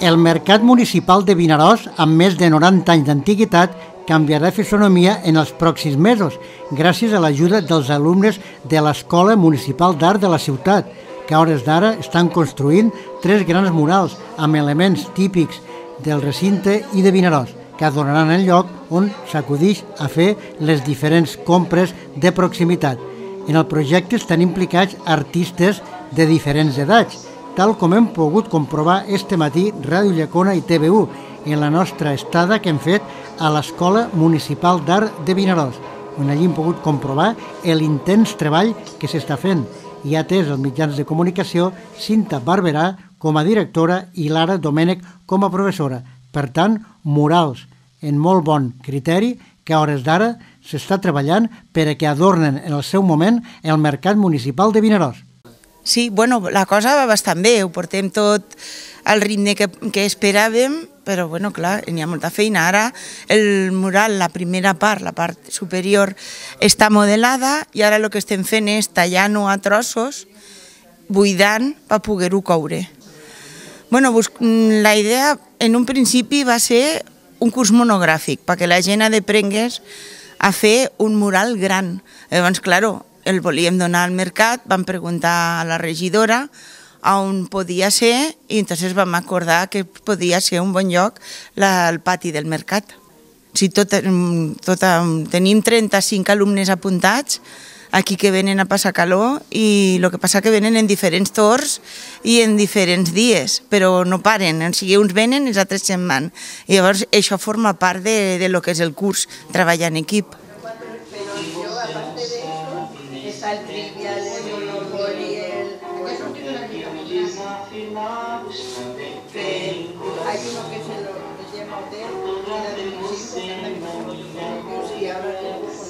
El Mercat Municipal de Vinaròs, amb més de 90 anys d'antiguitat, canviarà fisonomia en els pròxims mesos, gràcies a l'ajuda dels alumnes de l'Escola Municipal d'Art de la ciutat, que a hores d'ara estan construint 3 grans murals amb elements típics del recinte i de Vinaròs, que donaran el lloc on s'acudix a fer les diferents compres de proximitat. En el projecte estan implicats artistes de diferents edats, tal com hem pogut comprovar este matí Ràdio Llacona i TV1 en la nostra estada que hem fet a l'Escola Municipal d'Art de Vinaròs, on allí hem pogut comprovar l'intens treball que s'està fent i ha atès els mitjans de comunicació Cinta Barberà com a directora i Lara Domènech com a professora. Per tant, murals en molt bon criteri que a hores d'ara s'està treballant per a que adornen en el seu moment el Mercat Municipal de Vinaròs. Sí, bueno, la cosa va bastant bé, ho portem tot al ritme que esperàvem, però bueno, clar, n'hi ha molta feina. Ara el mural, la primera part, la part superior, està modelada i ara el que estem fent és tallant-ho a trossos, buidant per poder-ho coure. Bueno, la idea en un principi va ser un curs monogràfic, perquè la gent aprengués a fer un mural gran. Llavors, clar, el volíem donar al mercat, vam preguntar a la regidora on podia ser i entonces vam acordar que podia ser un bon lloc el pati del mercat. Tenim 35 alumnes apuntats aquí que venen a passar calor i el que passa que venen en diferents torns i en diferents dies, però no paren, o sigui, uns venen i els altres se'n van. I llavors això forma part de lo que és el curs, treballar en equip. El trivial, el monopoly, eso tiene una hay uno que se llama hotel, la de mis hijos, y ahora con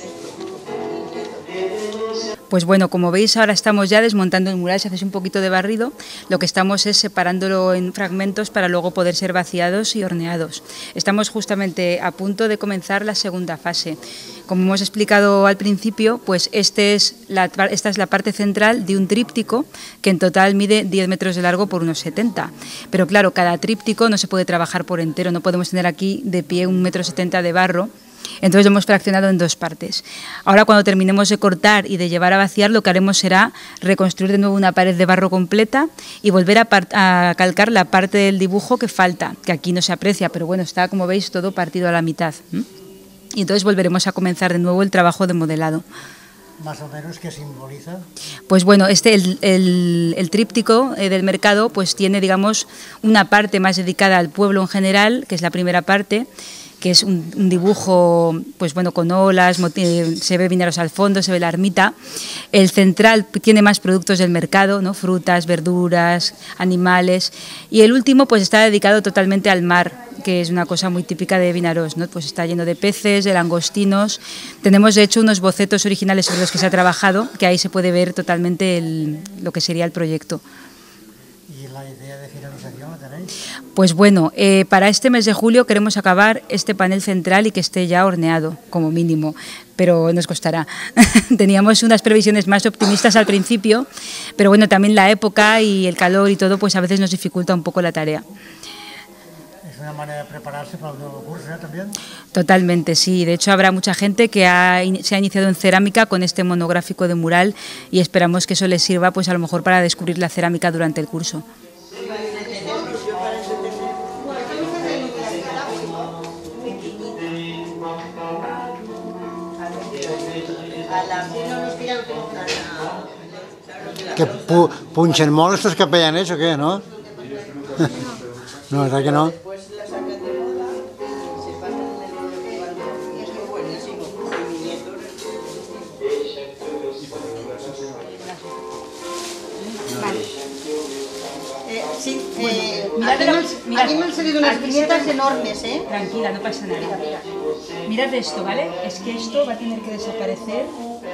esto. Pues bueno, como veis ahora estamos ya desmontando el mural, se hace un poquito de barrido, lo que estamos es separándolo en fragmentos para luego poder ser vaciados y horneados. Estamos justamente a punto de comenzar la segunda fase. Como hemos explicado al principio, pues esta es la parte central de un tríptico que en total mide 10 metros de largo por unos 70. Pero claro, cada tríptico no se puede trabajar por entero, no podemos tener aquí de pie 1,70 m de barro. Entonces lo hemos fraccionado en 2 partes. Ahora cuando terminemos de cortar y de llevar a vaciar, lo que haremos será reconstruir de nuevo una pared de barro completa y volver a calcar la parte del dibujo que falta, que aquí no se aprecia, pero bueno, está, como veis, todo partido a la mitad. Y entonces volveremos a comenzar de nuevo el trabajo de modelado. ¿Más o menos qué simboliza? Pues bueno, el tríptico del mercado pues tiene, digamos, una parte más dedicada al pueblo en general, que es la primera parte, que es un dibujo pues bueno, con olas, se ve Vinaròs al fondo, se ve la ermita. El central tiene más productos del mercado, ¿no? Frutas, verduras, animales. Y el último pues está dedicado totalmente al mar, que es una cosa muy típica de Vinaròs, ¿no? Pues está lleno de peces, de langostinos. Tenemos de hecho unos bocetos originales sobre los que se ha trabajado, que ahí se puede ver totalmente lo que sería el proyecto. ¿Y la idea de finalización la tenéis? Pues bueno, para este mes de julio queremos acabar este panel central y que esté ya horneado, como mínimo, pero nos costará. Teníamos unas previsiones más optimistas al principio, pero bueno, también la época y el calor y todo, pues a veces nos dificulta un poco la tarea. ¿Es una manera de prepararse para el nuevo curso también? Totalmente, sí. De hecho, habrá mucha gente que se ha iniciado en cerámica con este monográfico de mural y esperamos que eso les sirva, pues a lo mejor para descubrir la cerámica durante el curso. ¿Que punchen molt estos capellanes o qué, no? No, ¿verdad que no? Sí, aquí me han salido unas viñetas enormes, ¿eh? Tranquila, no pasa nada. Mirad esto, ¿vale? Es que esto va a tener que desaparecer.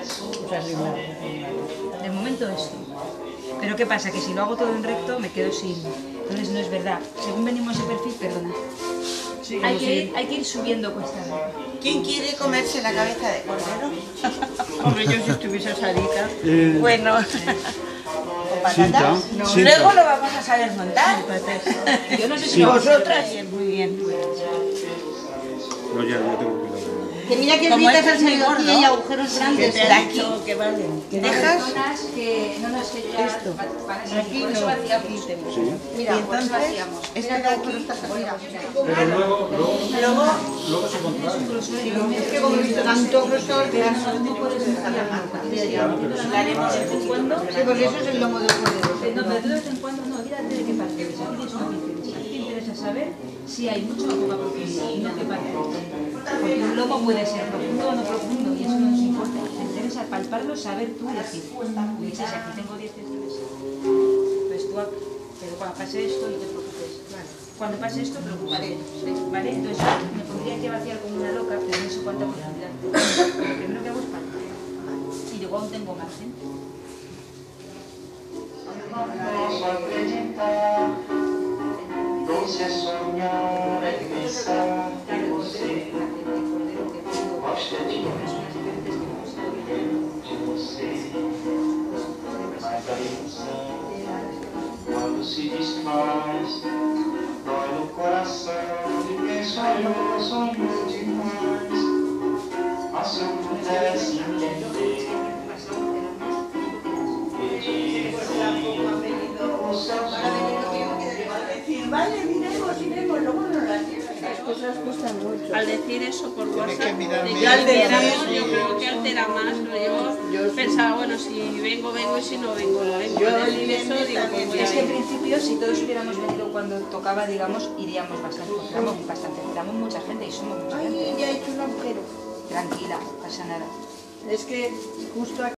De momento esto. Pero ¿qué pasa? Que si lo hago todo en recto me quedo sin... Entonces no es verdad. Según venimos de perfil, perdona. Sí, hay que ir subiendo cuesta arriba. ¿Quién quiere comerse la cabeza de cordero? Hombre, yo si estuviese asadita. Bueno. patatas. Sí, Luego lo vamos a saber montar. Yo no sé si Sí. vosotras. Muy bien. No, ya tengo cuidado. Que mira que Como fritas es han salido muy aquí gordo, y agujeros grandes. de aquí. Que vale. Que Dejas Zonas que no nos que ya esto. Aquí por eso no. vaciamos. Aquí tengo. Mira, Y por eso entonces, vaciamos. este de aquí está mira. Pero luego se controla. Es que como he visto tanto grosor, No puedes instalar la haremos de vez en cuando. sí, pues eso es el lomo del cordero. No, pero de vez en cuando no, olvídate de qué parte es. Aquí tienes una pincelita. A ti te interesa saber si hay mucho o poca profundidad y no qué parte. Porque un lomo puede ser profundo o no profundo y eso no nos importa. Te interesa palparlo, saber tú y decir, me dices, aquí tengo 10 centímetros. Pues tú, pero cuando pase esto no te preocupes. Cuando pase esto, preocuparé. ¿Vale? Entonces me pondría que vaciar como una loca, pero no sé cuánta profundidad tengo. Lo primero que hago es palpar. Y luego aún tengo margen. Doce sonhar é pensar que você gosta de mim, mas a ilusão, quando se desfaz, dói no coração de quem sonhou demais. Mas se eu pudesse entender, Vale, miremos, luego no las llevas. Las cosas cuestan mucho. Al decir eso por WhatsApp, de que Ya al decir, alteramos, yo creo que altera más. Yo pensaba, bueno, si vengo y si no vengo, no vengo. Yo Al decir eso, digo, pues voy Es a que en ir. principio, si todos hubiéramos venido cuando tocaba, digamos, iríamos bastante. Éramos mucha gente y somos mucha gente. Ay, ya he hecho un agujero. Tranquila, no pasa nada. Es que justo aquí.